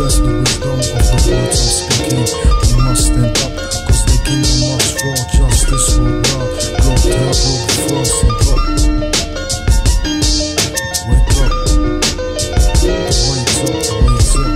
have the wisdom of the words I'm speaking. We must stand up, cause the kingdom must fall. Justice will rise, blow down, blow the frost and drop. Wake up, wake up, wake up.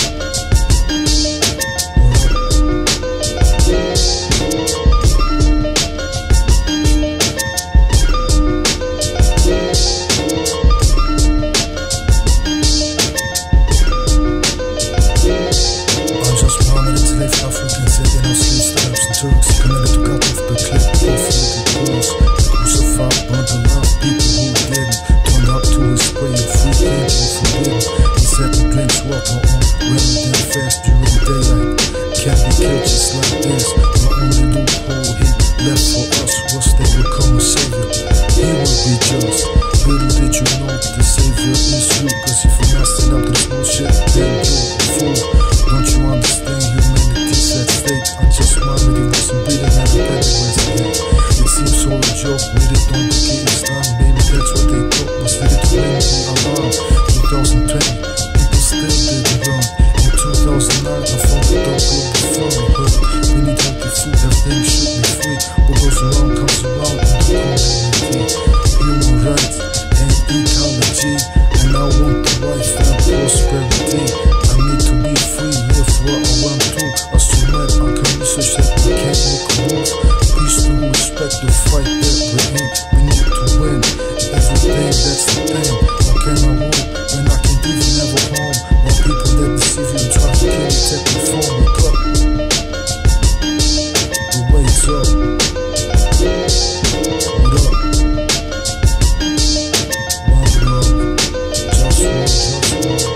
Turks committed to cut off the clip off little girls, crucified, burnt alive, people who didn't turned up to his way of free thinking forbidden. He said the drinks water on rather than fast during daylight. Can't be killed just like this. The only loophole he left for us was they will come a savior. He will be just. Little did you know the savior is you, cause if you're messing up this bullshit, then you're a fool. Don't you understand humanity's at stake? I just remember he wasn't bleeding and the better was dead. It seems all a joke, made it on the kid's time. Maybe that's what they thought was needed to ring the alarm. 2020, people still didn't run. In 2009, I found the dog global from the we need healthy food, that thing should be free. What goes around comes around in the community. Human rights and ecology, and I want the life and prosperity. I need to be free, live where I want to. I so mad I can research that I can't make a move. Peace to respect the fight that we're in. We need to win everything, that's the thing. How can I win when I can't even have a home? When people that deceive you and try to kill you take me from me. The wait's up. What up? One love, just one, just one.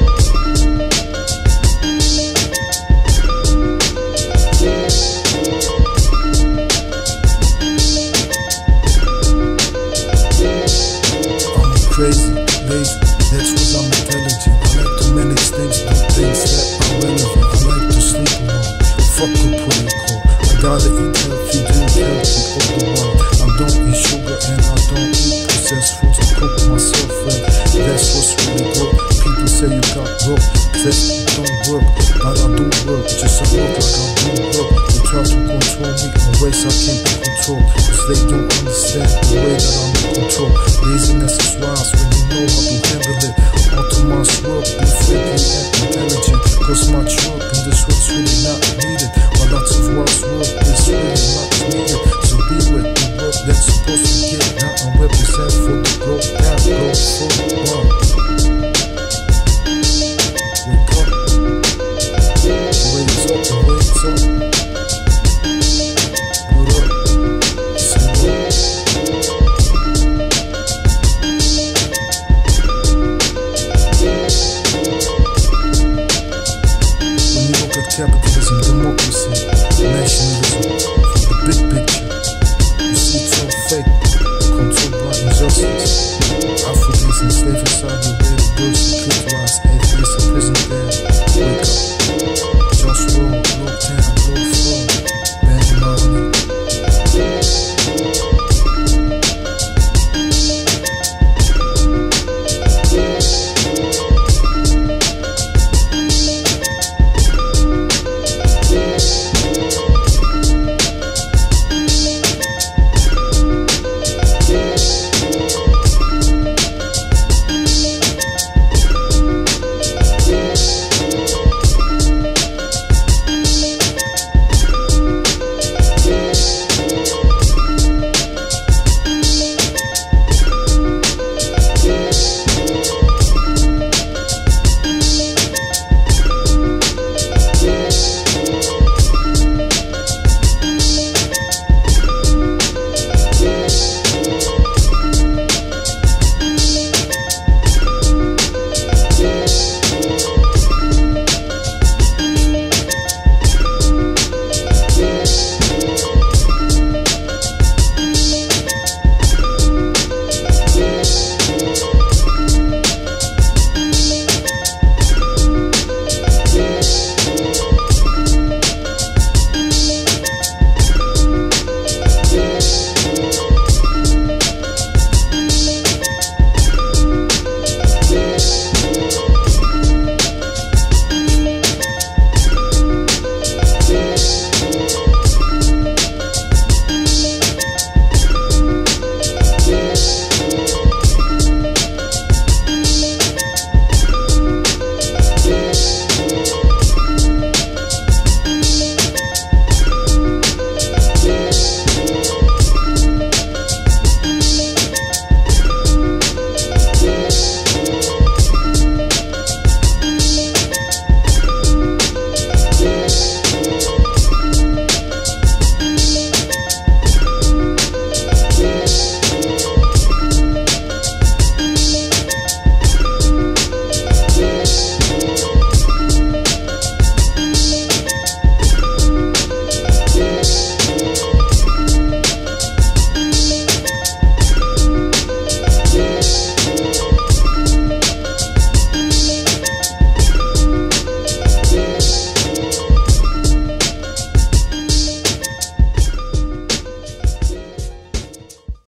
Crazy, lazy, that's cause I'm intelligent. I like to manage things, do things that are relevant. I like to sleep alone, fuck a protocol. I gotta eat healthy, drink healthy all the while. I don't eat sugar and I don't eat processed foods. I cook myself and that's what's really good. People say you got broke, that don't work, but I do work. Just I work like I do work. They try to control me in ways I can't be controlled, cause they don't understand the way that I'm in control. Laziness is wise when you know how to handle it. Autonomous work, be friendly and intelligent, cause much work in this world's really not needed. But lots of wise work is really not needed. So be with the work that's supposed to get now and represent for the growth that goes forward. Wake up, wake up, wake up. What up? Say what? Capitalism, democracy, nationalism, from the big picture, you see it's all fake, controlled by injustice. Africans enslaved inside the